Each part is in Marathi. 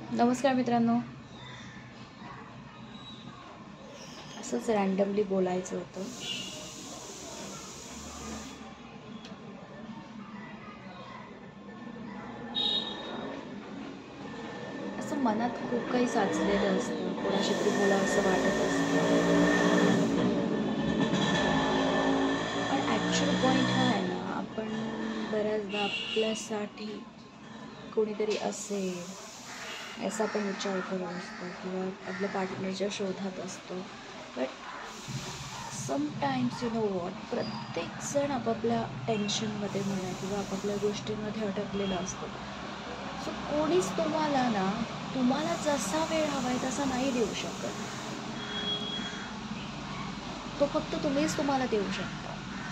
नमस्कार मित्रांनो. असंच रँडमली बोलायचं होतं. असं मनात खूप काही साचलेलं असतं, कोणाशी तरी बोलावं असं वाटत असतं. पण ॲक्च्युअल पॉईंट हा आहे ना, आपण बऱ्याचदा आपल्यासाठी कोणीतरी असेल याचा आपण विचार करत असतो किंवा आपल्या पार्टनरच्या शोधात असतो. But sometimes you know what, प्रत्येकजण आपापल्या टेन्शनमध्ये म्हणा किंवा आपापल्या गोष्टींमध्ये अडकलेला असतो. सो कोणीच तुम्हाला जसा वेळ हवा आहे तसा नाही देऊ शकत. तो फक्त तुम्हीच तुम्हाला देऊ शकता.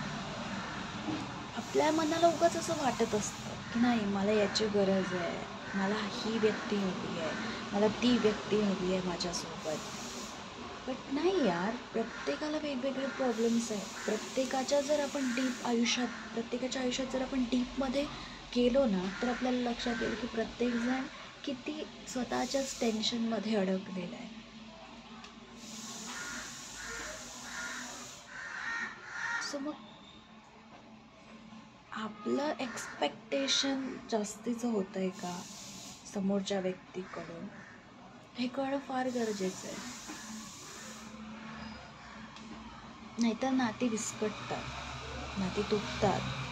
आपल्या मनाला उगाच असं वाटत असतं की नाही, मला याची गरज आहे, मला ही व्यक्ती हवी आहे, मला ती व्यक्ती हवी आहे माझ्यासोबत. बट नाही यार, प्रत्येकाला वेगवेगळे प्रॉब्लेम्स आहेत. प्रत्येकाच्या आयुष्यात जर आपण डीपमध्ये गेलो ना, तर आपल्याला लक्षात येईल की प्रत्येकजण किती स्वतःच्याच टेन्शनमध्ये अडकलेला आहे. सो मग आपलं एक्सपेक्टेशन जास्तीचं होतं आहे का समोरच्या व्यक्तीकडून, हे कळणं फार गरजेचं आहे. नाहीतर नाती विस्कटतात, नाती तुटतात.